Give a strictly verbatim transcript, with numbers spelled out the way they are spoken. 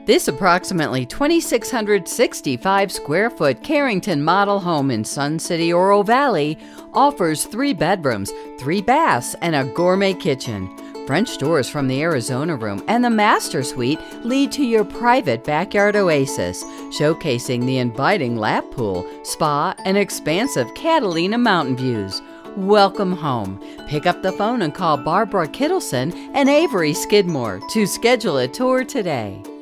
This approximately two thousand six hundred sixty-five square foot Carrington Model home in Sun City Oro Valley offers three bedrooms, three baths, and a gourmet kitchen. French doors from the Arizona room and the master suite lead to your private backyard oasis, showcasing the inviting lap pool, spa, and expansive Catalina mountain views. Welcome home. Pick up the phone and call Barbara Kittelson and Avery Skidmore to schedule a tour today.